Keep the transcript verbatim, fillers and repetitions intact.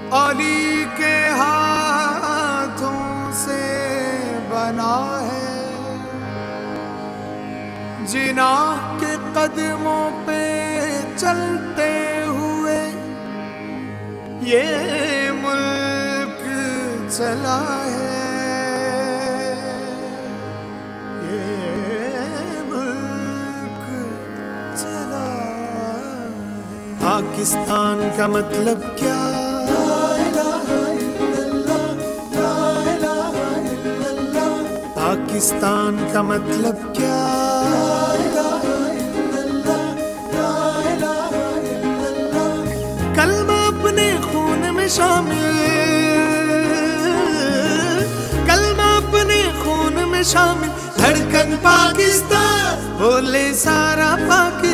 अली के हाथों से बना है, जिनाह के कदमों पे चलते हुए ये मुल्क चला है, ये मुल्क चला है। पाकिस्तान का मतलब क्या? पाकिस्तान का मतलब क्या? कलमा अपने खून में शामिल, कलमा अपने खून में शामिल, धड़कन पाकिस्तान बोले सारा पाकिस्तान।